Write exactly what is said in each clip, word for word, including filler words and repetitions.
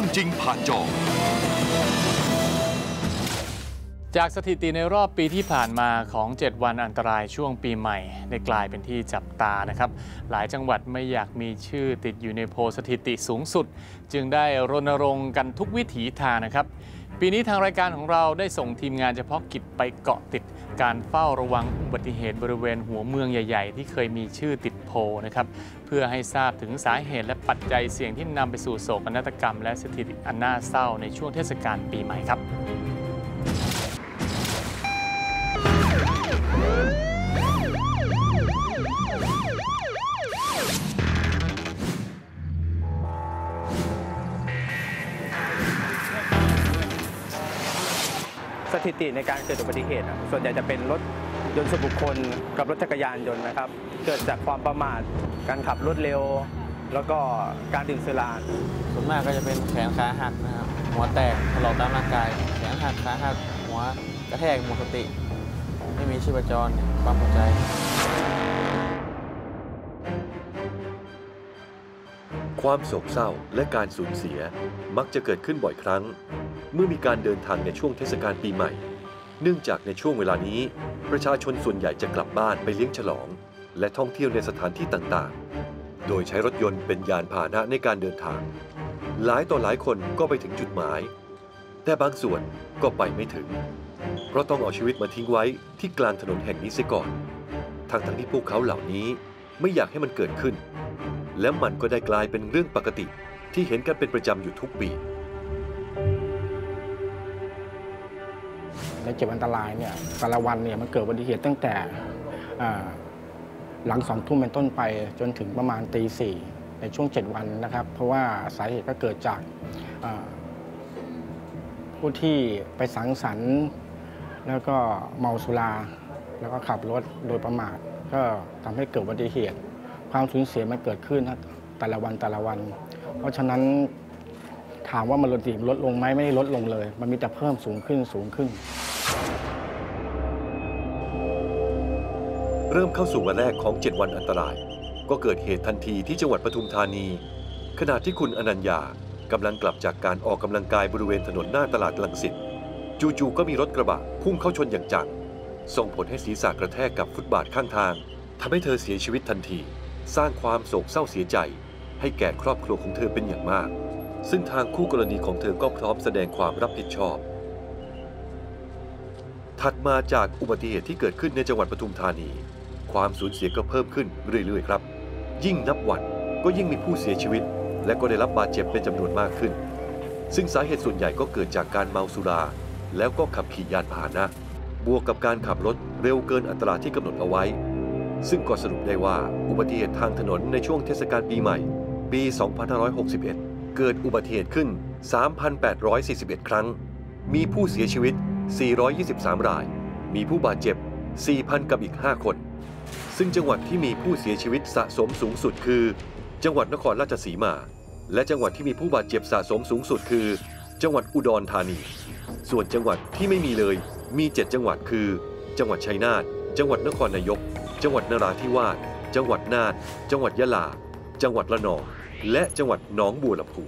จริงผ่านจอจากสถิติในรอบปีที่ผ่านมาของเจ็ดวันอันตรายช่วงปีใหม่ได้กลายเป็นที่จับตานะครับหลายจังหวัดไม่อยากมีชื่อติดอยู่ในโพลสถิติสูงสุดจึงได้รณรงค์กันทุกวิถีทางนะครับปีนี้ทางรายการของเราได้ส่งทีมงานเฉพาะกิจไปเกาะติดการเฝ้าระวังอุบัติเหตุบริเวณหัวเมืองใหญ่ๆที่เคยมีชื่อติดโพลนะครับเพื่อให้ทราบถึงสาเหตุและปัจจัยเสี่ยงที่นำไปสู่โศกนาฏกรรมและสถิติอันน่าเศร้าในช่วงเทศกาลปีใหม่ครับสถิติในการเกิดอุบัติเหตุส่วนใหญ่จะเป็นรถยนต์ส่วนบุคคลกับรถจักรยานยนต์นะครับเกิดจากความประมาทการขับรถเร็วแล้วก็การดื่มสุราส่วนมากก็จะเป็นแขนขาหักนะครับหัวแตกถลอกตามร่างกายแขนหักขาหักหัวกระแทกหมดสติไม่มีชีพจรปั๊มหัวใจความโศกเศร้าและการสูญเสียมักจะเกิดขึ้นบ่อยครั้งเมื่อมีการเดินทางในช่วงเทศกาลปีใหม่เนื่องจากในช่วงเวลานี้ประชาชนส่วนใหญ่จะกลับบ้านไปเลี้ยงฉลองและท่องเที่ยวในสถานที่ต่างๆโดยใช้รถยนต์เป็นยานพาหนะในการเดินทางหลายต่อหลายคนก็ไปถึงจุดหมายแต่บางส่วนก็ไปไม่ถึงเพราะต้องเอาชีวิตมาทิ้งไว้ที่กลางถนนแห่งนี้เสียก่อนทั้งๆที่พวกเขาเหล่านี้ไม่อยากให้มันเกิดขึ้นและมันก็ได้กลายเป็นเรื่องปกติที่เห็นกันเป็นประจำอยู่ทุกปีในเจ็บอันตรายเนี่ยแต่ละวันเนี่ยมันเกิดอุบัติเหตุตั้งแต่หลังสองทุ่มเป็นต้นไปจนถึงประมาณตีสี่ในช่วงเจ็ดวันนะครับเพราะว่าสาเหตุก็เกิดจากผู้ที่ไปสังสรรค์แล้วก็เมาสุราแล้วก็ขับรถโดยประมาทก็ทำให้เกิดอุบัติเหตุความสูญเสียมันเกิดขึ้นแต่ละวันแต่ละวันเพราะฉะนั้นถามว่ามันลดลดลงไหมไม่ได้ลดลงเลยมันมีแต่เพิ่มสูงขึ้นสูงขึ้นเริ่มเข้าสู่วันแรกของเจ็ดวันอันตรายก็เกิดเหตุทันทีที่จังหวัดปทุมธานีขณะที่คุณอนัญญากำลังกลับจากการออกกำลังกายบริเวณถนนหน้าตลาดรังสิตจู่ๆก็มีรถกระบะพุ่งเข้าชนอย่างจังส่งผลให้ศีรษะกระแทกกับฟุตบาทข้างทางทำให้เธอเสียชีวิตทันทีสร้างความโศกเศร้าเสียใจให้แก่ครอบครัวของเธอเป็นอย่างมากซึ่งทางคู่กรณีของเธอก็พร้อมแสดงความรับผิดชอบถัดมาจากอุบัติเหตุที่เกิดขึ้นในจังหวัดปทุมธานีความสูญเสียก็เพิ่มขึ้นเรื่อยๆครับยิ่งนับวันก็ยิ่งมีผู้เสียชีวิตและก็ได้รับบาดเจ็บเป็นจำนวนมากขึ้นซึ่งสาเหตุส่วนใหญ่ก็เกิดจากการเมาสุราแล้วก็ขับขี่ยานพาหนะบวกกับการขับรถเร็วเกินอัตราที่กำหนดเอาไว้ซึ่งก็สรุปได้ว่าอุบัติเหตุทางถนนในช่วงเทศกาลปีใหม่ปี สองพันห้าร้อยหกสิบเอ็ด เกิดอุบัติเหตุขึ้น สามพันแปดร้อยสี่สิบเอ็ด ครั้งมีผู้เสียชีวิต สี่ร้อยยี่สิบสาม รายมีผู้บาดเจ็บ สี่พัน กับอีก ห้า คนซึ่งจังหวัดที่มีผู้เสียชีวิตสะสมสูงสุดคือจังหวัดนครราชสีมาและจังหวัดที่มีผู้บาดเจ็บสะสมสูงสุดคือจังหวัดอุดรธานีส่วนจังหวัดที่ไม่มีเลยมี เจ็ด จังหวัดคือจังหวัดชัยนาทจังหวัดนครนายกจังหวัดนราธิวาสจังหวัดน่านจังหวัดยะลาจังหวัดระนองและจังหวัดหนองบัวลำพู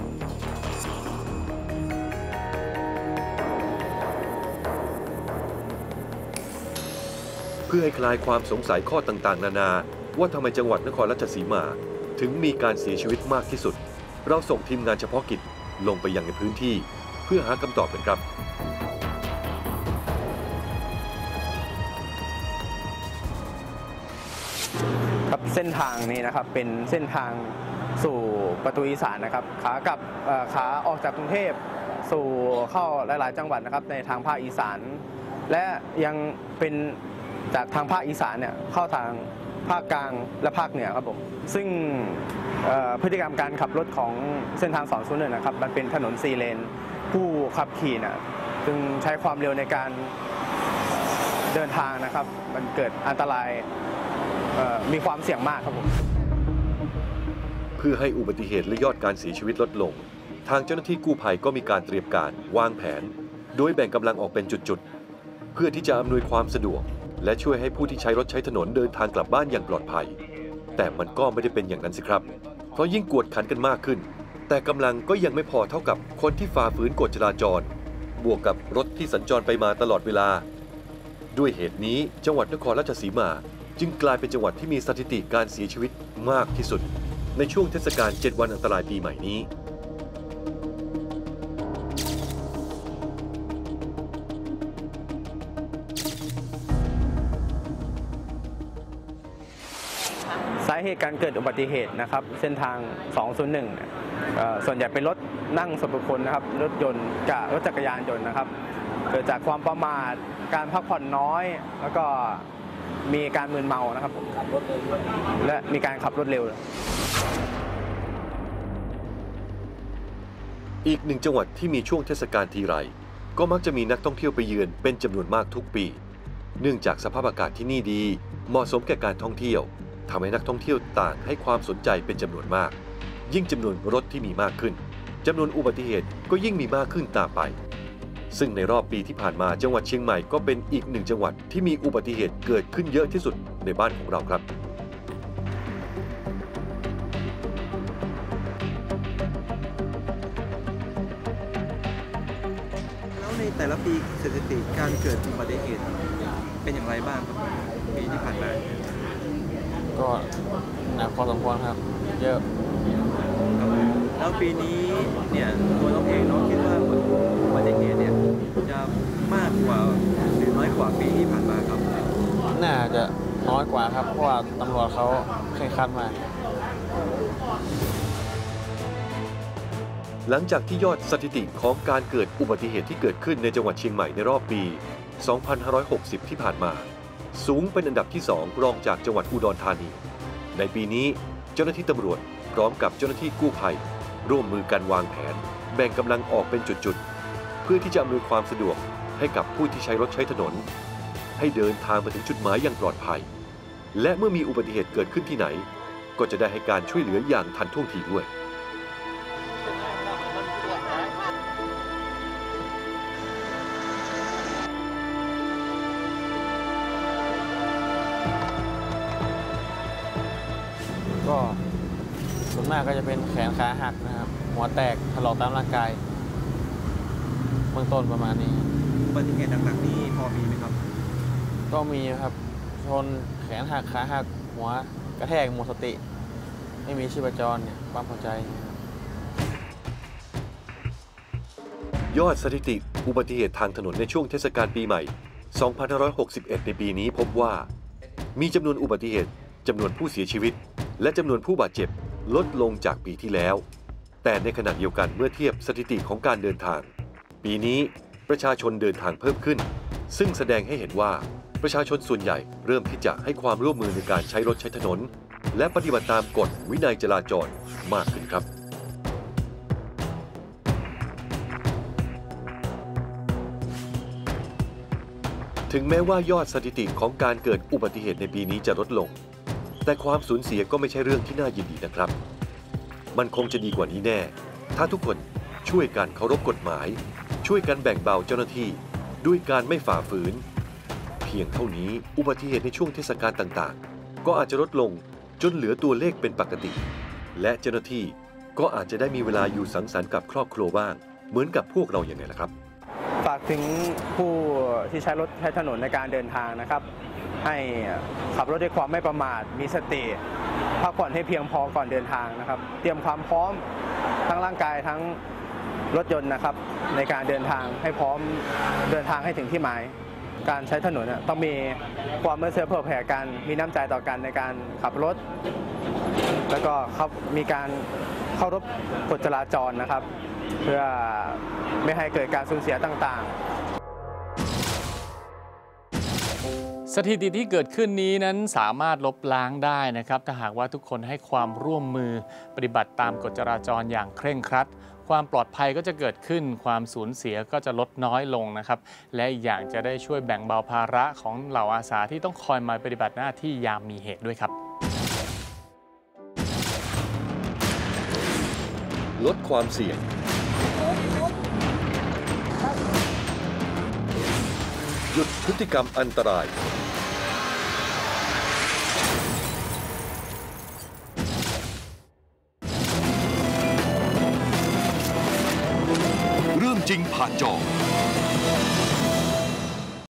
เพื่อให้คลายความสงสัยข้อต่างๆนานาว่าทำไมจังหวัดนครราชสีมาถึงมีการเสียชีวิตมากที่สุดเราส่งทีมงานเฉพาะกิจลงไปยังในพื้นที่เพื่อหาคำตอบกันครับครับเส้นทางนี้นะครับเป็นเส้นทางสู่ประตูอีสานนะครับขากลับขาออกจากกรุงเทพสู่เข้าหลายๆจังหวัดนะครับในทางภาคอีสานและยังเป็นจากทางภาคอีสานเนี่ยเข้าทางภาคกลางและภาคเหนือครับผมซึ่งพฤติกรรมการขับรถของเส้นทางสองศูนย์หนึ่งนะครับมันเป็นถนนสี่เลนผู้ขับขี่นะจึงใช้ความเร็วในการเดินทางนะครับมันเกิดอันตรายมีความเสี่ยงมากครับผมเพื่อให้อุบัติเหตุและยอดการเสียชีวิตลดลงทางเจ้าหน้าที่กู้ภัยก็มีการเตรียมการวางแผนโดยแบ่งกำลังออกเป็นจุดๆเพื่อที่จะอำนวยความสะดวกและช่วยให้ผู้ที่ใช้รถใช้ถนนเดินทางกลับบ้านอย่างปลอดภัยแต่มันก็ไม่ได้เป็นอย่างนั้นสิครับเพราะยิ่งกวดขันกันมากขึ้นแต่กำลังก็ยังไม่พอเท่ากับคนที่ฝ่าฝืนกฎจราจรบวกกับรถที่สัญจรไปมาตลอดเวลาด้วยเหตุนี้จังหวัดนครราชสีมาจึงกลายเป็นจังหวัดที่มีสถิติการเสียชีวิตมากที่สุดในช่วงเทศกาลเจ็ดวันอันตรายปีใหม่นี้สาเหตุการเกิดอุบัติเหตุนะครับเส้นทางสองศูนย์หนึ่งเอ่อส่วนใหญ่เป็นรถนั่งส่วนบุคคลนะครับรถยนต์กับรถจักรยานยนต์นะครับเกิดจากความประมาทการพักผ่อนน้อยแล้วก็มีการมึนเมานะครับและมีการขับรถเร็วอีกหนึ่งจังหวัดที่มีช่วงเทศกาลทีไรก็มักจะมีนักท่องเที่ยวไปเยือนเป็นจำนวนมากทุกปีเนื่องจากสภาพอากาศที่นี่ดีเหมาะสมแก่การท่องเที่ยวทำให้นักท่องเที่ยวต่างให้ความสนใจเป็นจำนวนมากยิ่งจำนวนรถที่มีมากขึ้นจำนวนอุบัติเหตุก็ยิ่งมีมากขึ้นตามไปซึ่งในรอบปีที่ผ่านมาจังหวัดเชียงใหม่ก็เป็นอีกหนึ่งจังหวัดที่มีอุบัติเหตุเกิดขึ้นเยอะที่สุดในบ้านของเราครับแล้วในแต่ละปีสถิติการเกิดอุบัติเหตุเป็นอย่างไรบ้างครับปีที่ผ่านมาก็หนักพอสมควรครับเยอะแล้วปีนี้เนี่ยตัวน้องเองน้องคิดว่าอุบัติเหตุเนี่ยจะมากกว่าหรือน้อยกว่าปีที่ผ่านมาครับน่าจะน้อยกว่าครับเพราะว่าตำรวจเขาเคร่งครัดมากหลังจากที่ยอดสถิติของการเกิดอุบัติเหตุที่เกิดขึ้นในจังหวัดเชียงใหม่ในรอบปี สองพันห้าร้อยหกสิบ ที่ผ่านมาสูงเป็นอันดับที่สองรองจากจังหวัดอุดรธานีในปีนี้เจ้าหน้าที่ตำรวจพร้อมกับเจ้าหน้าที่กู้ภัยร่วมมือกันวางแผนแบ่งกำลังออกเป็นจุดๆเพื่อที่จะอำนวยความสะดวกให้กับผู้ที่ใช้รถใช้ถนนให้เดินทางมาถึงจุดหมายอย่างปลอดภัยและเมื่อมีอุบัติเหตุเกิดขึ้นที่ไหนก็จะได้ให้การช่วยเหลืออย่างทันท่วงทีด้วยก็ส่วนมากก็จะเป็นแขนขาหักนะครับหัวแตกถลอกตามร่างกายเบื้องต้นประมาณนี้อุบัติเหตุหนักๆนี่พอมีไหมครับก็มีครับชนแขนหักขาหักหัวกระแทกหมดสติไม่มีชีพจรเนี่ยปั๊มหัวใจยอดสถิติอุบัติเหตุทางถนนในช่วงเทศกาลปีใหม่ สองพันห้าร้อยหกสิบเอ็ด ในปีนี้พบว่ามีจำนวนอุบัติเหตุจำนวนผู้เสียชีวิตและจำนวนผู้บาดเจ็บลดลงจากปีที่แล้วแต่ในขณะเดียวกันเมื่อเทียบสถิติของการเดินทางปีนี้ประชาชนเดินทางเพิ่มขึ้นซึ่งแสดงให้เห็นว่าประชาชนส่วนใหญ่เริ่มที่จะให้ความร่วมมือในการใช้รถใช้ถนนและปฏิบัติตามกฎวินัยจราจรมากขึ้นครับถึงแม้ว่ายอดสถิติของการเกิดอุบัติเหตุในปีนี้จะลดลงแต่ความสูญเสียก็ไม่ใช่เรื่องที่น่ายินดีนะครับมันคงจะดีกว่านี้แน่ถ้าทุกคนช่วยกันเคารพกฎหมายช่วยกันแบ่งเบาเจ้าหน้าที่ด้วยการไม่ฝ่าฝืนเพียงเท่านี้อุบัติเหตุในช่วงเทศกาลต่างๆก็อาจจะลดลงจนเหลือตัวเลขเป็นปกติและเจ้าหน้าที่ก็อาจจะได้มีเวลาอยู่สังสรรค์กับครอบครัวบ้างเหมือนกับพวกเราอย่างไรล่ะครับฝากถึงผู้ที่ใช้รถใช้ถนนในการเดินทางนะครับให้ขับรถด้วยความไม่ประมาทมีสติพักผ่อนให้เพียงพอก่อนเดินทางนะครับเตรียมความพร้อมทั้งร่างกายทั้งรถยนต์นะครับในการเดินทางให้พร้อมเดินทางให้ถึงที่หมายการใช้ถนนต้องมีความเอื้อเฟื้อเผื่อแผ่กันมีน้ำใจต่อกันในการขับรถแล้วก็มีการเคารพกฎจราจรนะครับเพื่อไม่ให้เกิดการสูญเสียต่างๆสถิติที่เกิดขึ้นนี้นั้นสามารถลบล้างได้นะครับถ้าหากว่าทุกคนให้ความร่วมมือปฏิบัติตามกฎจราจรอย่างเคร่งครัดความปลอดภัยก็จะเกิดขึ้นความสูญเสียก็จะลดน้อยลงนะครับและอีกอย่างจะได้ช่วยแบ่งเบาภาระของเหล่าอาสาที่ต้องคอยมาปฏิบัติหน้าที่ยามมีเหตุด้วยครับลดความเสี่ยงหยุดพฤติกรรมอันตรายจริงผ่านจอ